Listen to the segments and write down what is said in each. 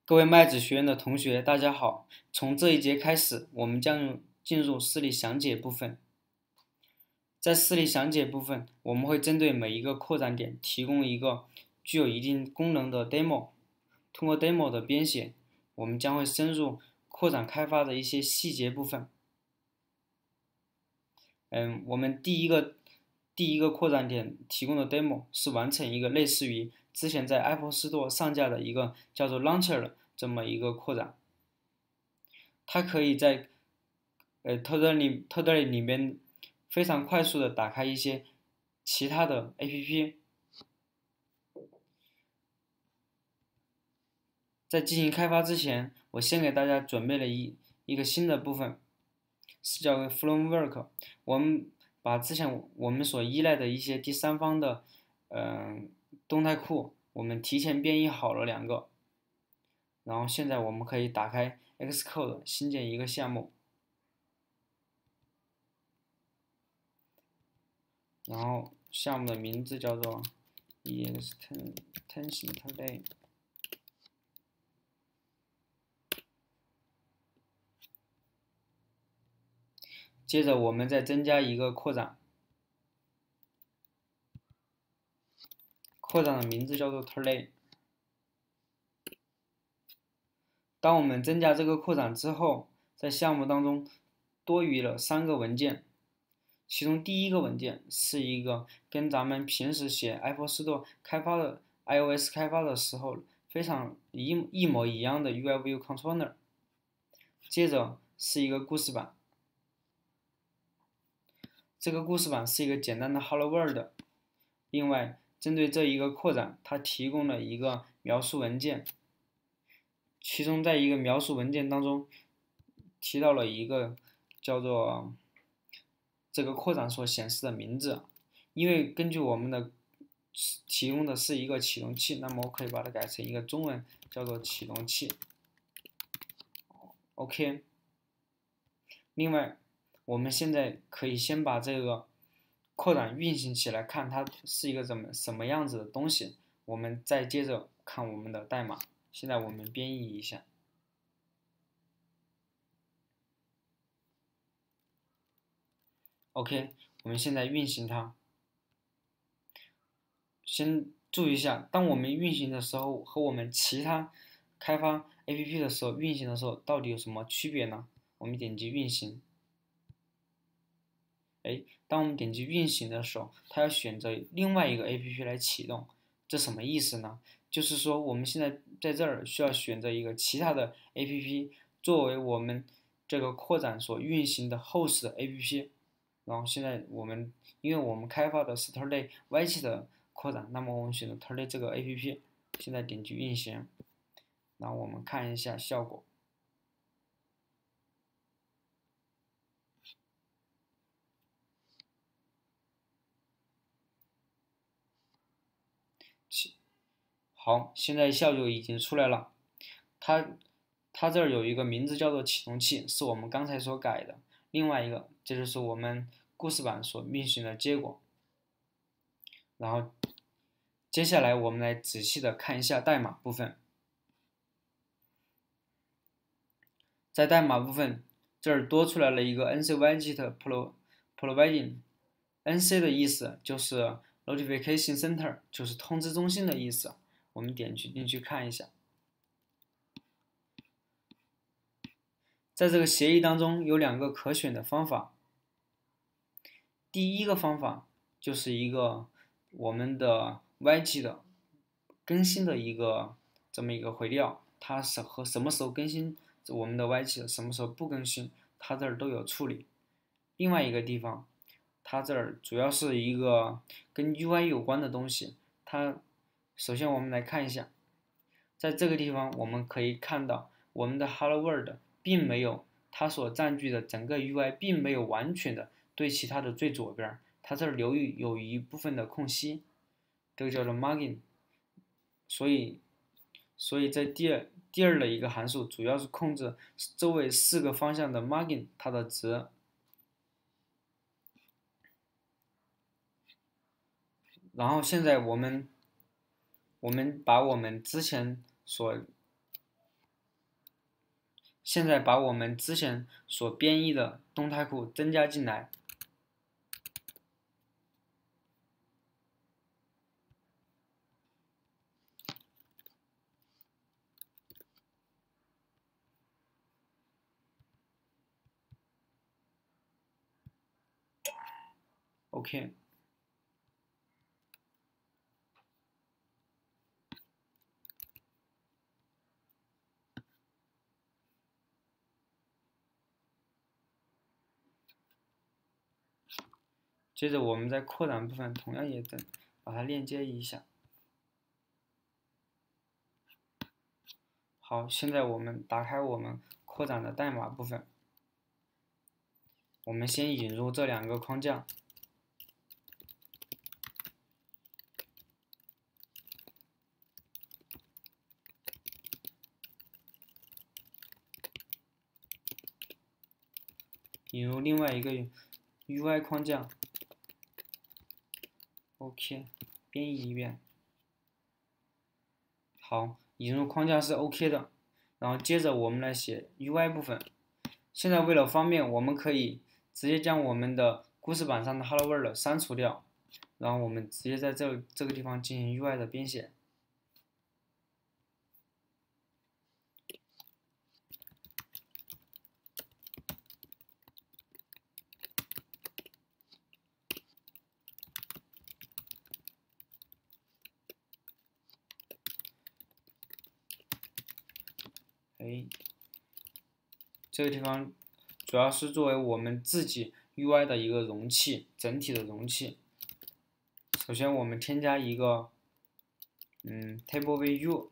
各位麦子学院的同学，大家好。从这一节开始，我们将进入示例详解部分。在示例详解部分，我们会针对每一个扩展点提供一个具有一定功能的 demo。通过 demo 的编写，我们将会深入扩展开发的一些细节部分。我们第一个扩展点提供的 demo 是完成一个类似于之前在 Apple Store 上架的一个叫做 Launcher 的这么一个扩展，它可以在Totally 里面非常快速的打开一些其他的 APP。在进行开发之前，我先给大家准备了一个新的部分，是叫 Framework。我们把之前我们所依赖的一些第三方的动态库，我们提前编译好了2个，然后现在我们可以打开 Xcode 新建一个项目，然后项目的名字叫做 Extension Today。接着我们再增加一个扩展，扩展的名字叫做 Today。当我们增加这个扩展之后，在项目当中多余了3个文件，其中第一个文件是一个跟咱们平时写 Apple Store 开发的 iOS 开发的时候非常一模一样的 UI View Controller。接着是一个故事版，这个故事版是一个简单的 Hello World。另外，针对这一个扩展，它提供了一个描述文件，其中在一个描述文件当中提到了一个叫做这个扩展所显示的名字。因为根据我们的提供的是一个启动器，那么我可以把它改成一个中文，叫做启动器。OK。另外，我们现在可以先把这个扩展运行起来，看它是一个什么样子的东西。我们再接着看我们的代码。现在我们编译一下。OK， 我们现在运行它。先注意一下，当我们运行的时候和我们其他开发 APP 的时候运行的时候到底有什么区别呢？我们点击运行。当我们点击运行的时候，它要选择另外一个 APP 来启动，这什么意思呢？就是说我们现在在这儿需要选择一个其他的 APP 作为我们这个扩展所运行的 host 的 APP。然后现在因为我们开发的是 Today 歪曲的扩展，那么我们选择 Today 这个 APP， 现在点击运行，然后我们看一下效果。好，现在效果已经出来了。它这儿有一个名字叫做启动器，是我们刚才所改的。另外一个，这就是我们故事版所运行的结果。然后接下来我们来仔细的看一下代码部分。在代码部分这儿多出来了一个 NC Widget Providing。NC 的意思就是 Notification Center， 就是通知中心的意思。我们点击进去看一下。在这个协议当中有2个可选的方法。第一个方法就是一个我们的 YG 的更新的这么一个回调，它和什么时候更新我们的 YG， 什么时候不更新，它这儿都有处理。另外一个地方，它这儿主要是一个跟 UI 有关的东西。首先我们来看一下，在这个地方我们可以看到我们的 Hello World 并没有它所占据的整个 UI 并没有完全的对齐它的最左边，它这儿有一部分的空隙，这个叫做 margin。所以在第二的一个函数主要是控制周围4个方向的 margin 它的值。然后现在我们把我们之前所现在把我们之前所编译的动态库增加进来。OK，接着我们在扩展部分同样也把它链接一下。好，现在我们打开我们扩展的代码部分，我们先引入这两个框架。引入另外一个 UI 框架 ，OK， 编译一遍。好，引入框架是 OK 的，然后接着我们来写 UI 部分。现在为了方便，我们可以直接将我们的故事板上的 Hello World 删除掉，然后我们直接在这个地方进行 UI 的编写。这个地方主要是作为我们自己 UI 的一个容器，整体的容器。首先我们添加一个table view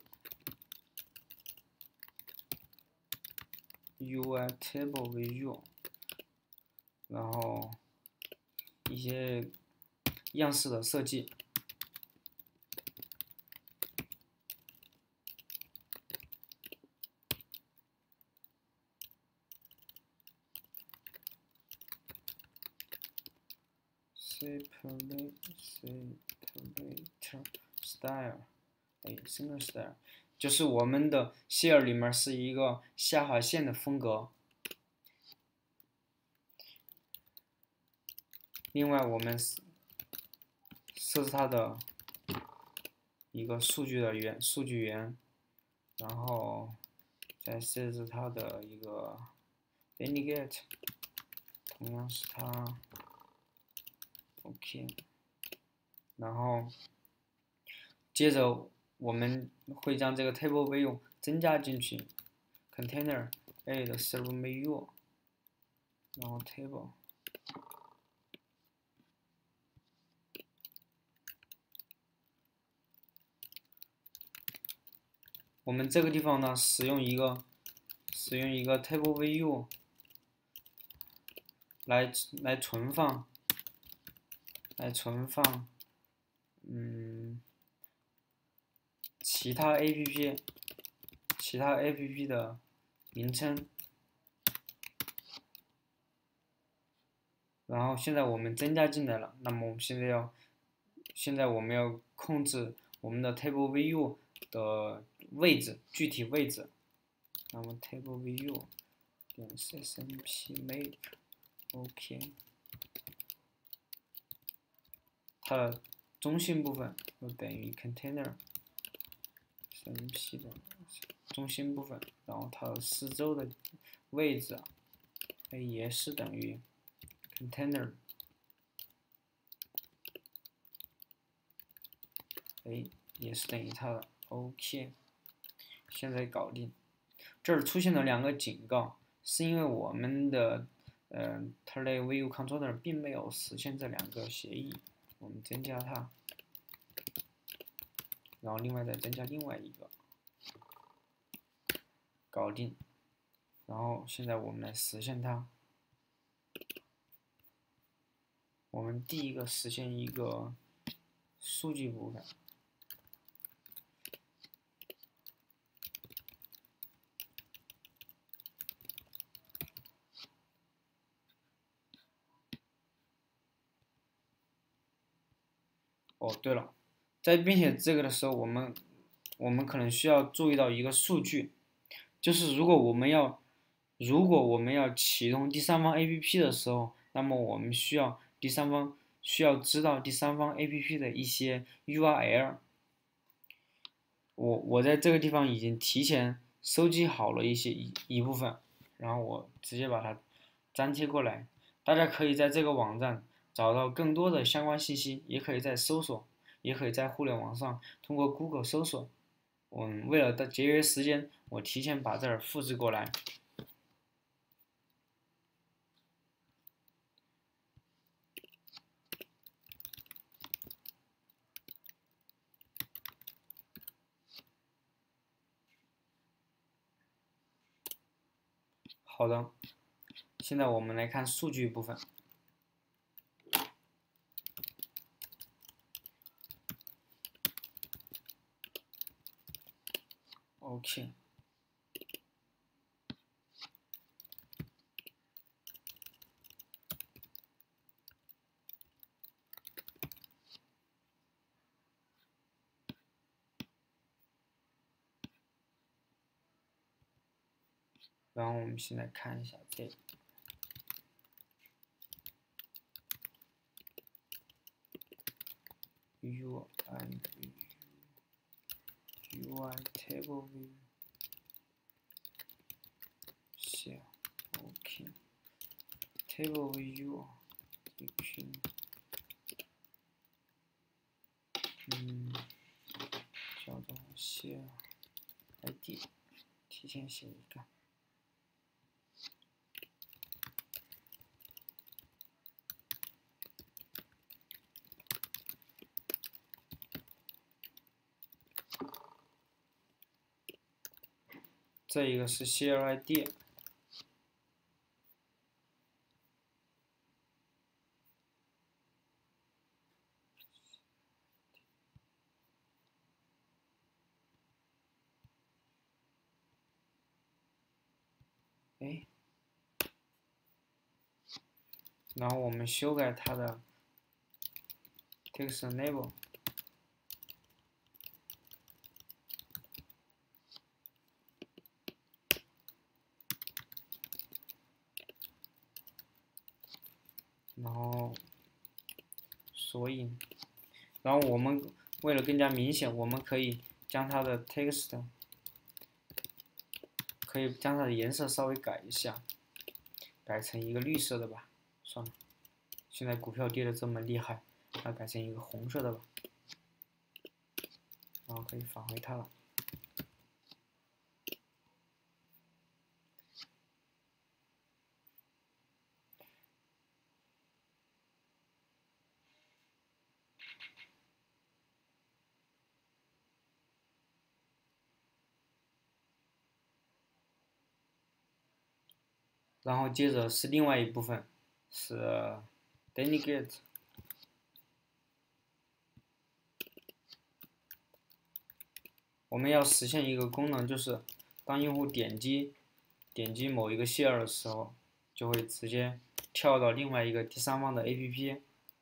UI table view， 然后一些样式的设计。separator style， single style， 就是我们的 share 里面是一个下划线的风格。另外，我们设置它的一个数据源，然后再设置它的一个 delegate， 同样是它。OK， 然后接着我们会将这个 table view 增加进去 ，container add server view， 然后 table， 我们这个地方呢使用一个 table view 来存放。其他 APP 的名称，然后现在我们增加进来了，那么我们现在我们要控制我们的 table view 的具体位置，那么 table view 点 smp make OK。它的中心部分就等于 container smp 的中心部分，然后它的四周的位置也是等于 container， 也是等于它的 OK。现在搞定。这儿出现了两个警告，是因为我们的Turtle View Controller 并没有实现这两个协议。我们增加它，然后另外再增加另外一个，搞定。然后现在我们来实现它。我们第一个实现一个数据部分。哦，对了，在编写这个的时候，我们可能需要注意到一个数据，就是如果我们要如果我们要启动第三方 APP 的时候，那么我们需要知道第三方 APP 的一些 URL。我在这个地方已经提前收集好了一部分，然后我直接把它粘贴过来。大家可以在这个网站找到更多的相关信息，也可以在搜索，也可以在互联网上通过 Google 搜索。为了节约时间，我提前把这儿复制过来。好的，现在我们来看数据部分。OK，然后我们现在看一下这个 UI table view share OK table view 叫做 share ID， 提前写一个。这一个是 share ID， 哎，然后我们修改它的 text enable， 然后索引，然后我们为了更加明显，我们可以将它的 text 可以将它的颜色稍微改一下，改成一个绿色的吧。算了，现在股票跌得这么厉害，那改成一个红色的吧。然后可以返回它了。然后接着是另外一部分，是 delegate。我们要实现一个功能，就是当用户点击某一个 share 的时候，就会直接跳到另外一个第三方的 APP。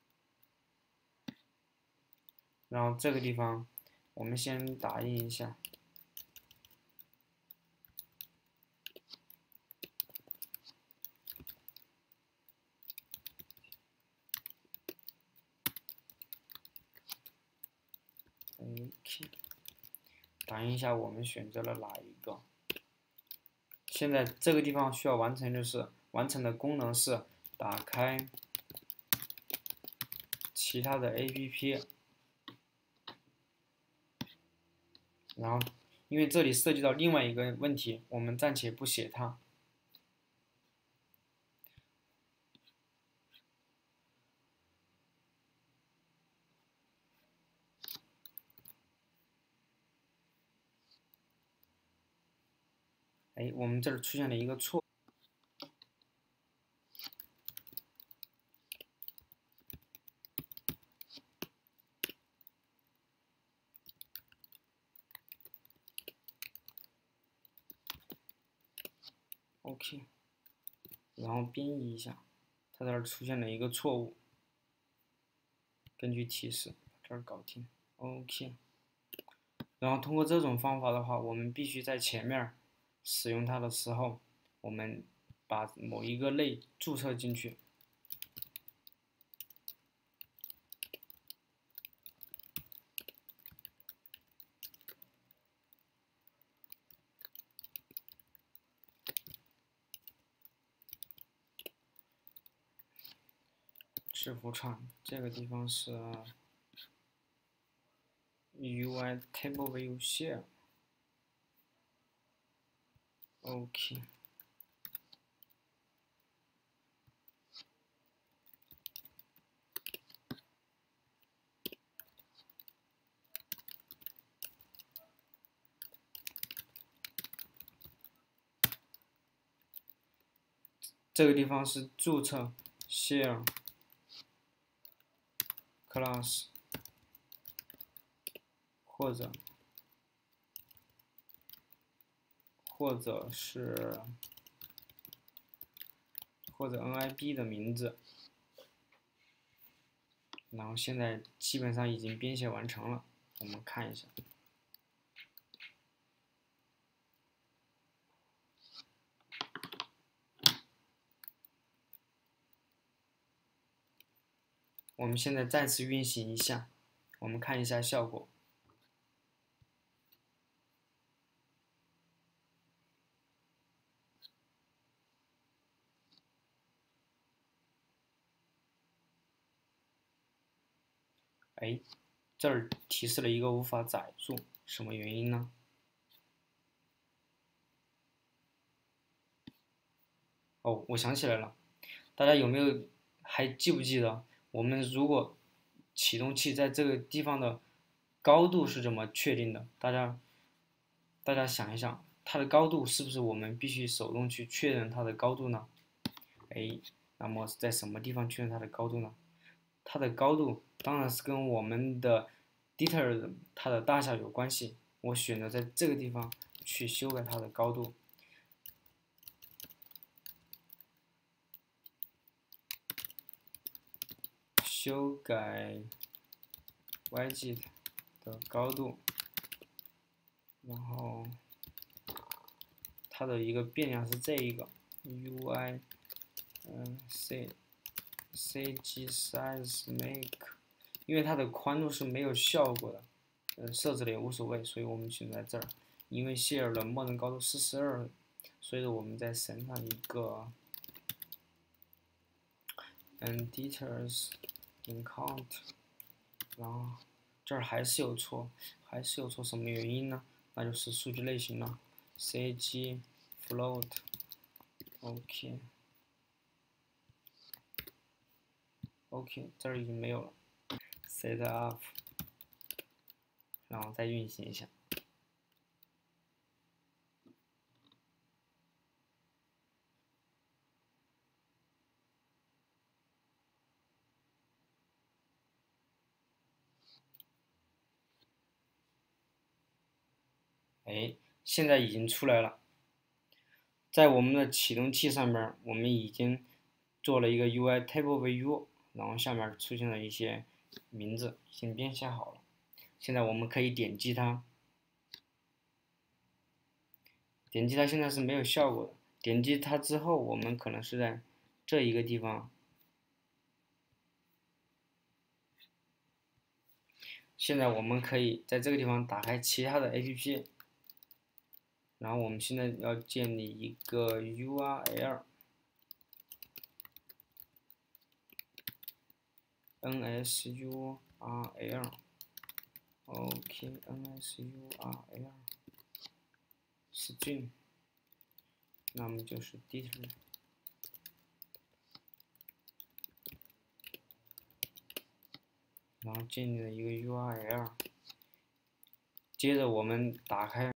然后这个地方我们先打印一下。OK， 打印一下我们选择了哪一个。现在这个地方需要完成的功能是打开其他的 APP， 然后因为这里涉及到另外一个问题，我们暂且不写它。哎，我们这儿出现了一个错。OK， 然后编译一下，它这儿出现了一个错误。根据提示把这儿搞定。OK， 然后通过这种方法的话，我们必须在前面使用它的时候， 我们把某一个类注册进去。字符串这个地方是 UI table view share。OK。这个地方是注册 share class 或者NIB 的名字，然后现在基本上已经编写完成了，我们看一下。我们现在再次运行一下，我们看一下效果。哎，这儿提示了一个无法载入，什么原因呢？哦，我想起来了，大家有没有还记不记得，我们如果启动器在这个地方的高度是怎么确定的？大家想一想，它的高度是不是我们必须手动去确认它的高度呢？哎，那么在什么地方确认它的高度呢？它的高度当然是跟我们的 detail 它的大小有关系。我选择在这个地方去修改它的高度。修改 widget 的高度，然后它的一个变量是这一个 UI CG size make， 因为它的宽度是没有效果的，设置了也无所谓，所以我们选在这儿。因为 share 的默认高度是42，所以我们再升上一个details in count， 然后这儿还是有错，什么原因呢？那就是数据类型了 ，CG float，OK， 这儿已经没有了 ，set up， 然后再运行一下。哎，现在已经出来了，在我们的启动器上面，我们已经做了一个 UI table view， 然后下面出现了一些名字，已经编写好了。现在我们可以点击它，现在是没有效果的。点击它之后，我们可能是在这一个地方。现在我们可以在这个地方打开其他的 APP， 然后我们现在要建立一个 URL，NSURL，OK，NSURL string， 那么就是 detail， 然后建立了一个 URL， 接着我们打开